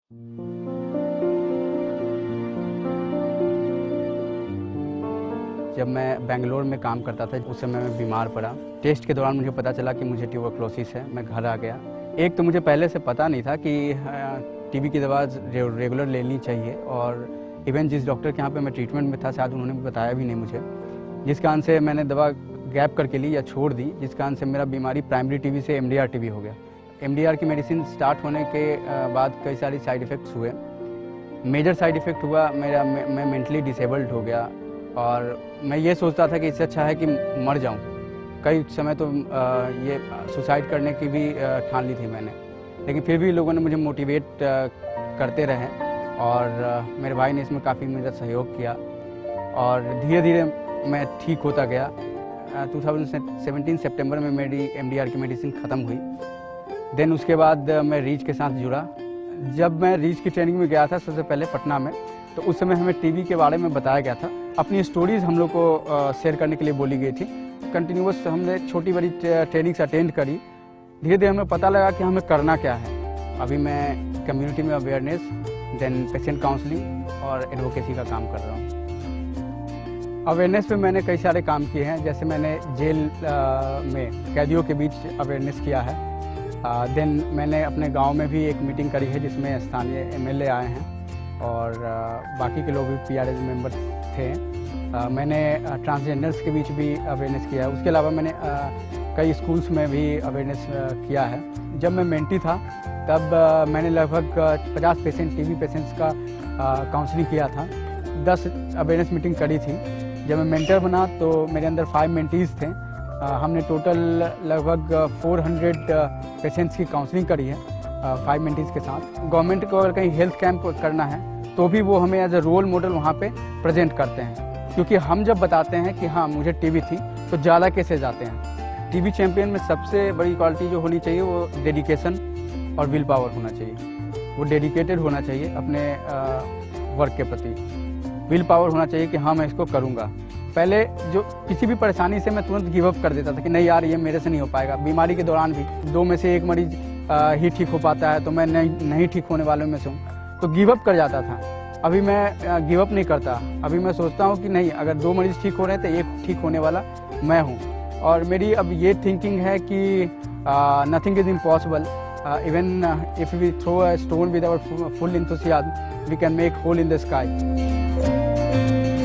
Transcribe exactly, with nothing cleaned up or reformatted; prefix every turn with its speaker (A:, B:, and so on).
A: जब मैं बेंगलोर में काम करता था उस समय मैं बीमार पड़ा। टेस्ट के दौरान मुझे पता चला कि मुझे ट्यूबरक्लोसिस है। मैं घर आ गया। एक तो मुझे पहले से पता नहीं था कि टीबी की दवा रेगुलर लेनी चाहिए, और इवन जिस डॉक्टर के यहाँ पे मैं ट्रीटमेंट में था शायद उन्होंने भी बताया भी नहीं मुझे, जिस कारण से मैंने दवा गैप करके ली या छोड़ दी, जिस कारण से मेरा बीमारी प्राइमरी टीबी से एमडीआर टीबी हो गया। एमडीआर की मेडिसिन स्टार्ट होने के बाद कई सारी साइड इफ़ेक्ट्स हुए। मेजर साइड इफ़ेक्ट हुआ मेरा, मैं मेंटली डिसेबल्ड हो गया, और मैं ये सोचता था कि इससे अच्छा है कि मर जाऊं। कई समय तो ये सुसाइड करने की भी ठान ली थी मैंने, लेकिन फिर भी लोगों ने मुझे मोटिवेट करते रहे, और मेरे भाई ने इसमें काफ़ी मेरा सहयोग किया, और धीरे धीरे मैं ठीक होता गया। दो हज़ार सत्रह सितंबर में मेरी एमडीआर की मेडिसिन ख़त्म हुई। देन उसके बाद मैं रीच के साथ जुड़ा। जब मैं रीच की ट्रेनिंग में गया था सबसे पहले पटना में, तो उस समय हमें टीबी के बारे में बताया गया था। अपनी स्टोरीज़ हम लोग को शेयर करने के लिए बोली गई थी। कंटिन्यूस हमने छोटी बड़ी ट्रेनिंग्स अटेंड करी। धीरे धीरे हमें पता लगा कि हमें करना क्या है। अभी मैं कम्युनिटी में अवेयरनेस, देन पेशेंट काउंसलिंग और एडवोकेसी का काम कर रहा हूँ। अवेयरनेस पे मैंने कई सारे काम किए हैं, जैसे मैंने जेल में कैदियों के बीच अवेयरनेस किया है। देन मैंने अपने गांव में भी एक मीटिंग करी है जिसमें स्थानीय एमएलए आए हैं, और uh, बाकी के लोग भी पीआरएस मेंबर थे। uh, मैंने ट्रांसजेंडर्स uh, के बीच भी अवेयरनेस किया है। उसके अलावा मैंने uh, कई स्कूल्स में भी अवेयरनेस uh, किया है। जब मैं मेंटी था तब uh, मैंने लगभग पचास पेशेंट टीबी पेशेंट्स का काउंसलिंग uh, किया था। दस अवेयरनेस मीटिंग करी थी। जब मैं मेंटर बना तो मेरे अंदर फाइव मेंटीज़ थे। uh, हमने टोटल लगभग चार सौ पेशेंट्स की काउंसलिंग करी है फाइव मेंटीज़ के साथ। गवर्नमेंट को अगर कहीं हेल्थ कैंप करना है तो भी वो हमें एज ए रोल मॉडल वहाँ पे प्रेजेंट करते हैं, क्योंकि हम जब बताते हैं कि हाँ मुझे टीबी थी तो ज़्यादा केसेस आते हैं। टीबी चैंपियन में सबसे बड़ी क्वालिटी जो होनी चाहिए वो डेडिकेशन और विल पावर होना चाहिए। वो डेडिकेटेड होना चाहिए अपने वर्क के प्रति। विल पावर होना चाहिए कि हाँ मैं इसको करूँगा। पहले जो किसी भी परेशानी से मैं तुरंत गिव अप कर देता था कि नहीं यार ये मेरे से नहीं हो पाएगा। बीमारी के दौरान भी दो में से एक मरीज आ, ही ठीक हो पाता है, तो मैं नहीं नहीं ठीक होने वालों में से हूँ, तो गिव अप कर जाता था। अभी मैं गिव अप नहीं करता। अभी मैं सोचता हूँ कि नहीं, अगर दो मरीज ठीक हो रहे हैं तो एक ठीक होने वाला मैं हूँ। और मेरी अब ये थिंकिंग है कि nothing is impossible. Even if we throw a stone with our full enthusiasm we can make hole in the sky.